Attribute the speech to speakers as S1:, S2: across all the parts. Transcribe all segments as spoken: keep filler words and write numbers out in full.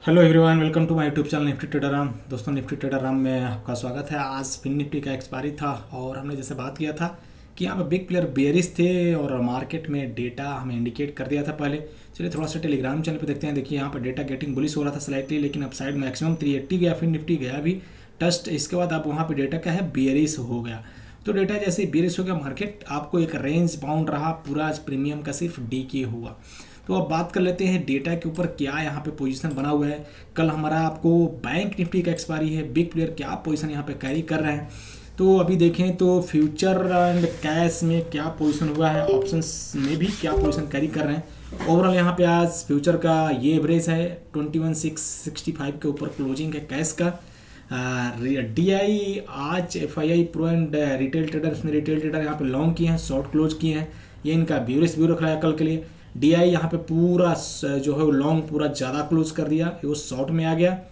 S1: Hello everyone, welcome to my YouTube channel Nifty trader Ram. दोस्तों, Nifty trader Ram में आपका स्वागत है। आज फिन निफ्टी का एक्सपायरी था और हमने जैसे बात किया था कि यहाँ पे बिग प्लेयर बेयरिश थे और मार्केट में डेटा हमें इंडिकेट कर दिया था पहले। चलिए थोड़ा सा टेलीग्राम चैनल पे देखते हैं। देखिए यहाँ पे डेटा गेटिंग बुलिश हो रहा था स्लाइटली, लेकिन अब साइड मैक्सिमम थ्री एट्टी गया, फिर निफ्टी गया भी टस्ट। इसके बाद अब वहाँ पर डेटा क्या है, बेयरिश हो गया। तो डेटा जैसे बेयरिश हो गया, मार्केट आपको एक रेंज बाउंड रहा, पूरा आज प्रीमियम का सिर्फ डी के हुआ। तो अब बात कर लेते हैं डेटा के ऊपर क्या यहाँ पे पोजीशन बना हुआ है। कल हमारा आपको बैंक निफ्टी का एक्सपायरी है, बिग प्लेयर क्या पोजीशन यहाँ पे कैरी कर रहे हैं। तो अभी देखें तो फ्यूचर एंड कैश में क्या पोजीशन हुआ है, ऑप्शंस में भी क्या पोजीशन कैरी कर रहे हैं। ओवरऑल यहाँ पे आज फ्यूचर का ये एवरेज है twenty one six sixty five के ऊपर क्लोजिंग है कैश का। डी आई आज F I I pro and retail trader, इसमें रिटेल ट्रेडर यहाँ पे लॉन्ग किए हैं, शॉर्ट क्लोज किए हैं। ये इनका ब्यूरिस व्यू रख रहा है कल के लिए। डी आई यहाँ पे पूरा जो है लॉन्ग पूरा ज़्यादा क्लोज कर दिया, वो शॉर्ट में आ गया।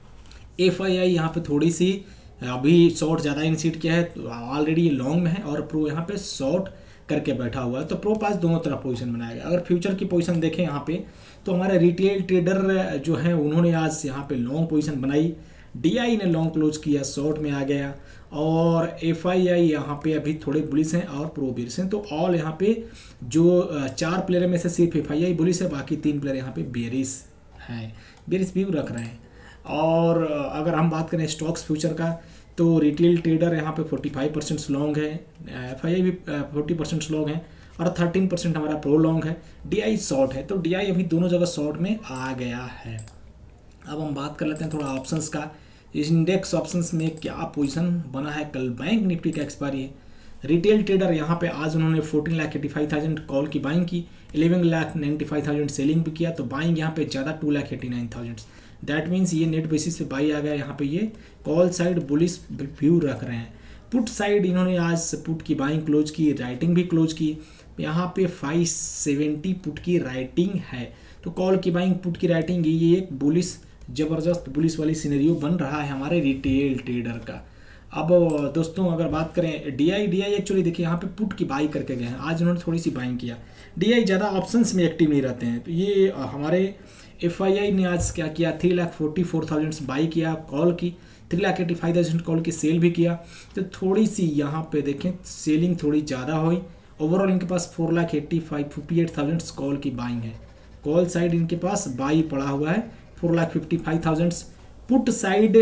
S1: एफ आई आई यहाँ पे थोड़ी सी अभी शॉर्ट ज़्यादा इनिशिएट किया है, तो ऑलरेडी ये लॉन्ग में है और प्रो यहाँ पे शॉर्ट करके बैठा हुआ है। तो प्रो पास दोनों तरफ पोजीशन बनाया गया। अगर फ्यूचर की पोजीशन देखें यहाँ पे, तो हमारे रिटेल ट्रेडर जो है उन्होंने आज यहाँ पे लॉन्ग पोजीशन बनाई। डी आई ने लॉन्ग क्लोज किया, शॉर्ट में आ गया। और एफ आई आई यहाँ पे अभी थोड़े बुलिस हैं और प्रो बेरिश हैं। तो ऑल यहाँ पे जो चार प्लेयर में से सिर्फ एफ आई आई बुलिस है, बाकी तीन प्लेयर यहाँ पे बेरिश हैं, बेरिश व्यू रख रहे हैं। और अगर हम बात करें स्टॉक्स फ्यूचर का, तो रिटेल ट्रेडर यहाँ पे फोर्टी फाइव परसेंट लॉन्ग है, एफ आई आई भी फोर्टी परसेंट लॉन्ग है और थर्टीन परसेंट हमारा प्रो लॉन्ग है। डी आई शॉर्ट है, तो डी आई अभी दोनों जगह शॉर्ट में आ गया है। अब हम बात कर लेते हैं थोड़ा ऑप्शंस का। इंडेक्स ऑप्शंस में क्या पोजीशन बना है, कल बैंक निफ्टी का एक्सपायरी है। रिटेल ट्रेडर यहाँ पे आज उन्होंने fourteen lakh eighty five thousand call की बाइंग की, eleven lakh ninety five thousand selling भी किया। तो बाइंग यहाँ पे ज़्यादा two lakh eighty nine thousand, that means ये नेट बेसिस पे बाई आ गया। यहाँ पे ये कॉल साइड बुलिश व्यू रख रहे हैं। पुट साइड इन्होंने आज पुट की बाइंग क्लोज की, राइटिंग भी क्लोज की। यहाँ पे फाइव सेवेंटी पुट की राइटिंग है। तो कॉल की बाइंग, पुट की राइटिंग, ये एक बुलिश जबरदस्त पुलिस वाली सिनेरियो बन रहा है हमारे रिटेल ट्रेडर का। अब दोस्तों अगर बात करें D I, D I actually देखिए यहाँ पे पुट की बाई करके गए हैं, आज उन्होंने थोड़ी सी बाइंग किया। डी आई ज़्यादा ऑप्शंस में एक्टिव नहीं रहते हैं। तो ये हमारे एफ आई आई ने आज क्या किया, three lakh forty four thousand buy किया कॉल की, three lakh eighty five thousand call की सेल भी किया। तो थोड़ी सी यहाँ पे देखें सेलिंग थोड़ी ज़्यादा हुई। ओवरऑल इनके पास four lakh eighty five fifty eight thousand call की बाइंग है। कॉल साइड इनके पास बाई पड़ा हुआ है four lakh fifty five thousand. Put side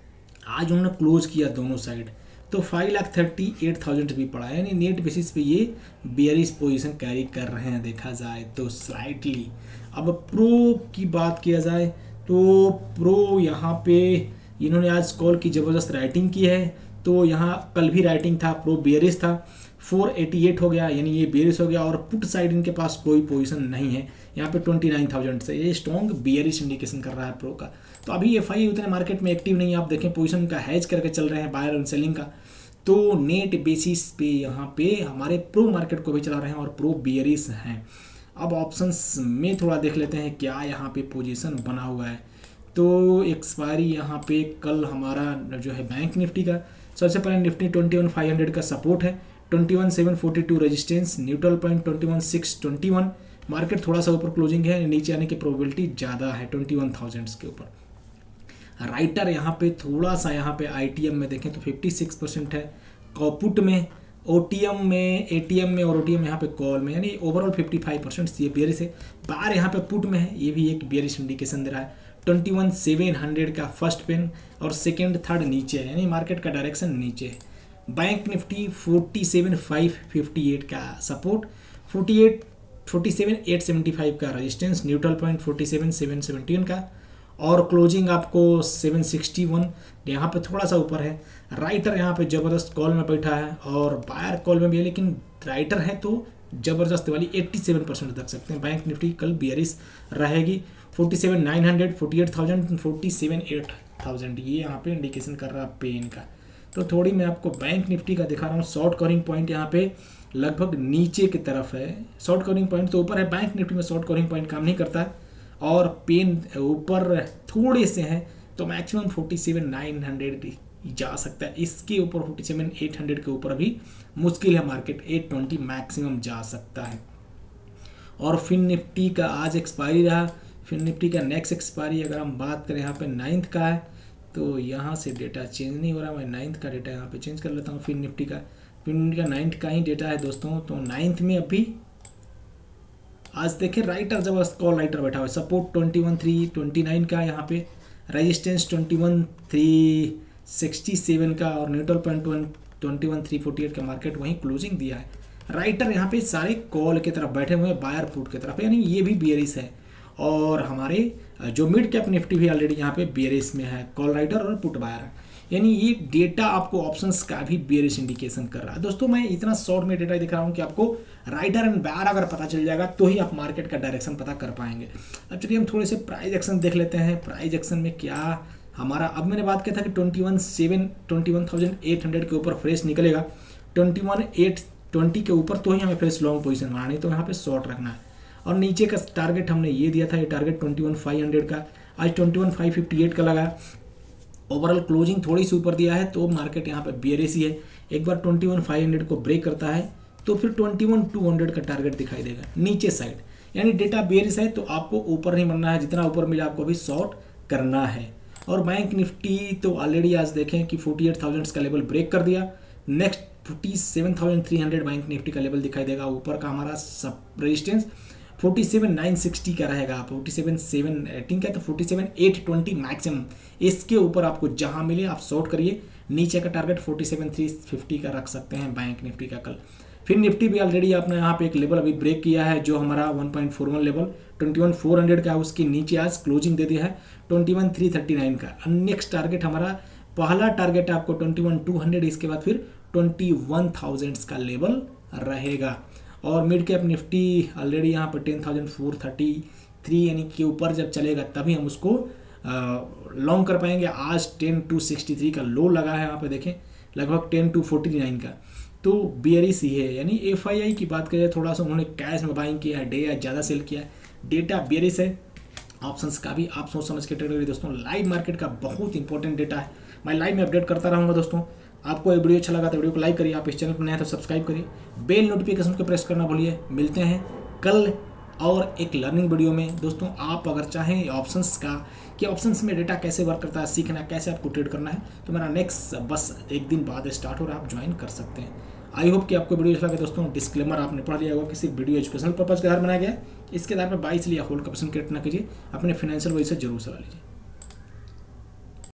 S1: आज उन्होंने क्लोज किया दोनों साइड, तो five lakh thirty eight thousand भी पड़ा है। यानी नेट बेसिस पे ये बेयरिश पोजीशन कैरी कर रहे हैं देखा जाए तो स्लाइटली। अब प्रो की बात किया जाए तो प्रो यहाँ पे इन्होंने आज कॉल की ज़बरदस्त राइटिंग की है। तो यहाँ कल भी राइटिंग था, प्रो बेयरिश था, फोर एटी एट हो गया, यानी ये बेयरिश हो गया। और पुट साइड इनके पास कोई पोजीशन नहीं है यहाँ पे ट्वेंटी नाइन थाउजेंड से, ये स्ट्रॉन्ग बेयरिश इंडिकेशन कर रहा है प्रो का। तो अभी एफ आई उतने मार्केट में एक्टिव नहीं है। आप देखें पोजीशन का हैज करके चल रहे हैं, बायर एंड सेलिंग का। तो नेट बेसिस पे यहाँ पे हमारे प्रो मार्केट को भी चला रहे हैं और प्रो बेयरिश हैं। अब ऑप्शंस में थोड़ा देख लेते हैं क्या यहाँ पे पोजीशन बना हुआ है। तो एक्सपायरी यहाँ पे कल हमारा जो है बैंक निफ्टी का, सबसे पहले Nifty twenty one five hundred का सपोर्ट है, twenty one seven forty two resistance, neutral point twenty one six twenty one. Market थोड़ा सा ऊपर क्लोजिंग है, नीचे आने की प्रोबेबिलिटी ज़्यादा है ट्वेंटी वन थाउजेंड के ऊपर। राइटर यहाँ पे थोड़ा सा यहाँ पे आई टी एम में देखें तो फिफ्टी सिक्स परसेंट है, पुट में, ओ टी एम में, ए टी एम में और ओ टी एम यहाँ पे कॉल में, यानी ओवरऑल फिफ्टी फाइव परसेंट ये बेयरिश है। बाहर यहाँ पे पुट में है, ये भी एक बेयरिश इंडिकेशन दे रहा है। ट्वेंटी वन सेवन हंड्रेड का फर्स्ट पेन और सेकेंड थर्ड नीचे है, यानी मार्केट का डायरेक्शन नीचे है। Bank Nifty forty seven five fifty eight का support, forty eight forty seven eight seventy five का resistance, neutral point forty seven seven seventy one का और क्लोजिंग आपको सेवन सिक्सटी वन, यहाँ पे थोड़ा सा ऊपर है। राइटर यहाँ पे ज़बरदस्त कॉल में बैठा है और बायर कॉल में भी है, लेकिन राइटर है तो ज़बरदस्त वाली एट्टी सेवन परसेंट रख सकते हैं। बैंक निफ्टी कल बेयरिश रहेगी। Forty seven nine hundred, forty eight thousand, forty seven eight thousand ये यहाँ पे इंडिकेशन कर रहा है पेन का। तो थोड़ी मैं आपको बैंक निफ्टी का दिखा रहा हूँ। शॉर्ट कवरिंग पॉइंट यहाँ पे लगभग नीचे की तरफ है, शॉर्ट कवरिंग पॉइंट तो ऊपर है। बैंक निफ्टी में शॉर्ट कवरिंग पॉइंट काम नहीं करता है और पेन ऊपर थोड़े से हैं, तो maximum forty seven nine hundred जा सकता है। इसके ऊपर फोर्टी सेवन एट हंड्रेड के ऊपर अभी मुश्किल है, मार्केट एट ट्वेंटी मैक्सिमम जा सकता है। और फिन निफ्टी का आज एक्सपायरी रहा। फिर निफ्टी का नेक्स्ट एक्सपायरी अगर हम बात करें यहाँ पे नाइन्थ का है, तो यहाँ से डेटा चेंज नहीं हो रहा, मैं नाइन्थ का डेटा यहाँ पे चेंज कर लेता हूँ। फिर निफ्टी का फिर निफ्टी का नाइन्थ का ही डेटा है दोस्तों। तो नाइन्थ में अभी आज देखें राइटर जबरदस्त कॉल राइटर बैठा हुआ है। Support twenty one three twenty nine का, यहाँ पे resistance twenty one three sixty seven का और neutral point one twenty one three forty eight का मार्केट वहीं क्लोजिंग दिया है। राइटर यहाँ पे सारे कॉल की तरफ बैठे हुए हैं, बायर पुट की तरफ, यानी ये भी बियरिश है। और हमारे जो मिड कैप निफ्टी भी ऑलरेडी यहाँ पे बियरिश में है, कॉल राइटर और पुट बायर है, यानी ये डेटा आपको ऑप्शंस का भी बियरिश इंडिकेशन कर रहा है। दोस्तों मैं इतना शॉर्ट में डेटा दिख रहा हूँ कि आपको राइटर एंड बायर अगर पता चल जाएगा तो ही आप मार्केट का डायरेक्शन पता कर पाएंगे। अब चलिए हम थोड़े से प्राइस एक्शन देख लेते हैं। प्राइस एक्शन में क्या हमारा, अब मैंने बात किया था कि twenty one seven twenty one thousand eight hundred के ऊपर फ्रेश निकलेगा, ट्वेंटी वन एट ट्वेंटी के ऊपर तो ही हमें फ्रेश लॉन्ग पोजीशन बनाना, नहीं तो यहाँ पे शॉर्ट रखना है। और नीचे का टारगेट हमने ये दिया था, ये target twenty one five hundred का, आज twenty one five fifty eight का लगा। ओवरऑल क्लोजिंग थोड़ी सी ऊपर दिया है, तो मार्केट यहाँ पे बियरिश ही है। एक बार ट्वेंटी वन फाइव हंड्रेड को ब्रेक करता है तो फिर ट्वेंटी वन टू हंड्रेड का टारगेट दिखाई देगा नीचे साइड, यानी डेटा बियरिश है तो आपको ऊपर नहीं बनना है, जितना ऊपर मिला आपको भी शॉर्ट करना है। और बैंक निफ्टी तो ऑलरेडी आज देखें कि फोर्टी एट थाउजेंड का लेवल ब्रेक कर दिया। Next forty seven thousand three hundred Bank Nifty का लेवल दिखाई देगा। ऊपर का हमारा सब resistance forty seven nine sixty का रहेगा, फोर्टी सेवन सेवन एटीन का, तो forty seven eight twenty maximum, इसके ऊपर आपको जहां मिले आप शॉर्ट करिए। नीचे का target forty seven three fifty का रख सकते हैं बैंक निफ्टी का कल। फिर निफ्टी भी ऑलरेडी आपने यहाँ पे एक लेवल अभी ब्रेक किया है, जो हमारा one point four one level twenty one four hundred का है, उसके नीचे आज क्लोजिंग दे दिया है twenty one three thirty nine का। नेक्स्ट टारगेट हमारा पहला टारगेट है आपको ट्वेंटी वन टू हंड्रेड, इसके बाद फिर ट्वेंटी वन थाउजेंड का लेवल रहेगा। और मिड कैप निफ्टी ऑलरेडी यहाँ पर ten thousand four thirty three यानी के ऊपर जब चलेगा तभी हम उसको लॉन्ग कर पाएंगे। आज टेन टू सिक्सटी थ्री का लो लगा है, यहाँ पे देखें लगभग टेन टू फोर्टी नाइन का, तो बियरिश ही है। यानी एफ आई आई की बात करें, थोड़ा सा उन्होंने कैश में बाइंग किया है, डे या ज़्यादा सेल किया है, डेटा बियरिश है। ऑप्शंस का भी आप सोच समझ के ट्रेड करिए दोस्तों। लाइव मार्केट का बहुत इंपॉर्टेंट डेटा है, मैं लाइव में अपडेट करता रहूँगा दोस्तों। आपको ये वीडियो अच्छा लगा तो वीडियो को लाइक करिए, आप इस चैनल पर नए हैं तो सब्सक्राइब करिए, बेल नोटिफिकेशन को प्रेस करना भूलिए। मिलते हैं कल और एक लर्निंग वीडियो में दोस्तों। आप अगर चाहें ऑप्शंस का कि ऑप्शंस में डेटा कैसे वर्क करता है, सीखना कैसे आपको ट्रेड करना है, तो मेरा नेक्स्ट बस एक दिन बाद स्टार्ट हो रहा है, आप ज्वाइन कर सकते हैं। आई होप कि आपको वीडियो अच्छा लगे दोस्तों। डिस्क्लेमर आपने पढ़ लिया होगा, किसी वीडियो एजुकेशनल पर्पज के आधार बनाया गया, इसके आधार पर बाई इसलिए होल्ड का ऑप्शन क्रिएट ना कीजिए, अपने फाइनेंशियल वजह से जरूर सलाह लीजिए।